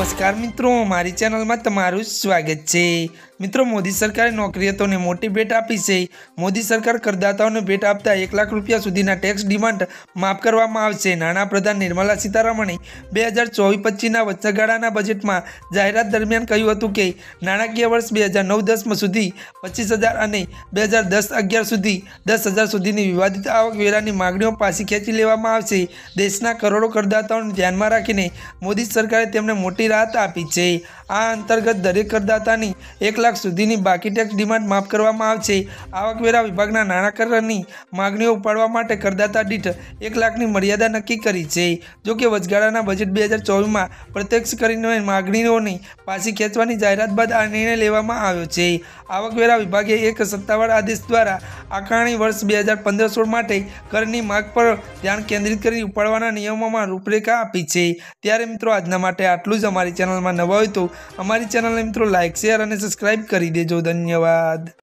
नमस्कार मित्रों, मारी चेनल में तमारुं स्वागत है। मित्रों, मोदी सरकारे नौकरीओने मोटी भेट आपी है। मोदी सरकार करदाताओने भेट आपता 1 लाख रूपिया सुधीना टेक्स डिमांड माफ करवामां आवशे। नाणाप्रधान निर्मला सीतारमणे 2024-25 ना वच्चेगाळाना बजेटमां जाहेरात दरमियान कह्युं हतुं के नाणाकीय वर्ष 2009-10 सुधी 25,000 अने 2010-11 सुधी 10,000 सुधीनी विवादित आवकवेरानी मागणीओ पाછી ખેંચી લેવામાં આવશે। દેશના કરોડો કરદાતાઓને ધ્યાનમાં રાખીને મોદી સરકારે તેમને મોટી રાહત આપી છે। આ અંતર્ગત દરેક કરદાતાની 1 લાખ સુધીની બાકી ટેક્સ ડિમાન્ડ માફ કરવામાં આવશે। આવકવેરા વિભાગના નાણાકીયની માગણીઓ ઉપાડવા માટે કરદાતા દીઠ 1 લાખની મર્યાદા નક્કી કરી છે। જો કે વચગાળાના બજેટ 2024 પ્રત્યક્ષ કરીને માગણીઓને પાછી ખેંચવાની જાહેરાત બાદ આ નિર્ણય લેવામાં આવ્યો છે। આવકવેરા વિભાગે એક સત્તાવાર આદેશ દ્વારા આકારણી વર્ષ 2015-16 માટે કરની માગ પર ધ્યાન કેન્દ્રિત કરી ઉપાડવાના નિયમોમાં રૂપરેખા આપી છે। ત્યારે મિત્રો આજના માટે આટલું જ। અમારી ચેનલમાં નવા હોય તો અમારી ચેનલને મિત્રો લાઇક, શેર અને સબસ્ક્રાઇબ કરી દેજો। ધન્યવાદ।